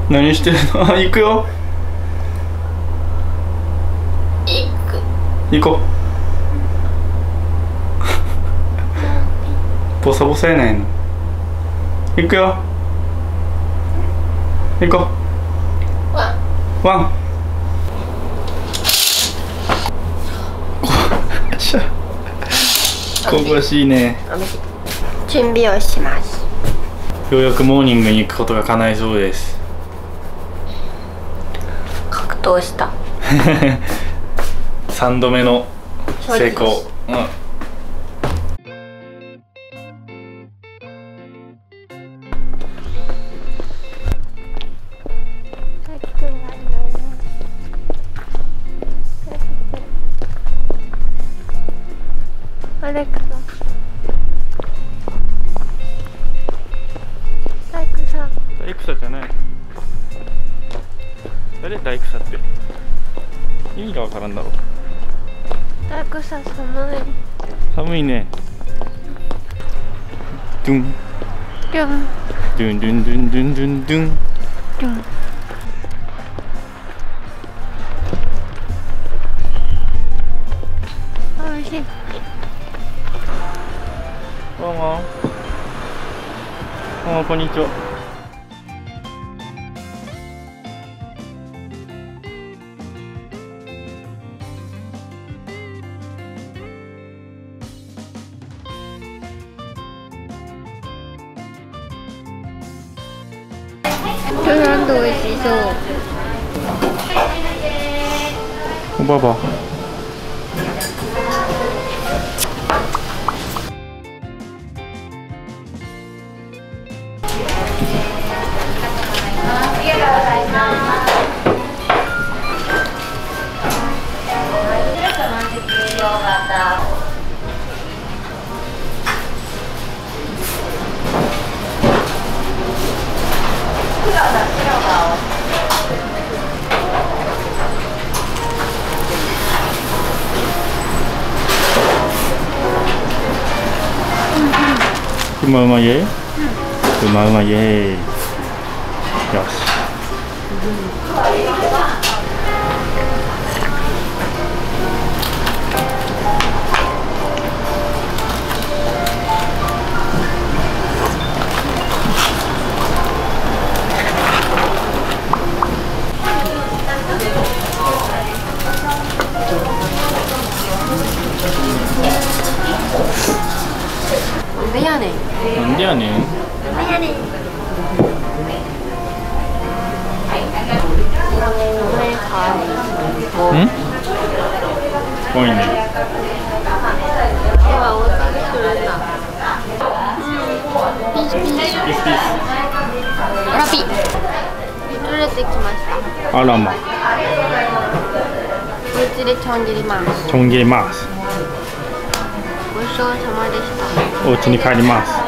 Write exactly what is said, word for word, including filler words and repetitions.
何してるの？行くよ。 行く。 行こう。ボサボサやないの。行くよ。行こう。 ワン。 ワン。香ばしいね。 準備をします。 ようやくモーニングに行くことが叶いそうです。 格闘した。 さんどめの成功。うん。 アレクサ。大工さん。 大草じゃない。誰大草って。意味がわからんだろう。 大工さん寒い。 寒いね。ドゥン。 ドゥン。 ドゥンドゥンドゥンドゥンドゥンドゥン。 ドゥン。おいしい。 どうも。どうもこんにちは。 トゥランド美味しそう。 おばば。うまうまイエーイ、うまうまイエーイ。よし。 なんでやねん。 なんでやねん。 なんでやねん。 ん？多いね。 では大きくするんだ。ピースピース。 ピースピース。 あらピ。取れてきました。 あらま。 お家でちょん切ります。 ちょん切ります。 ごちそうさまでした。 お家に帰ります。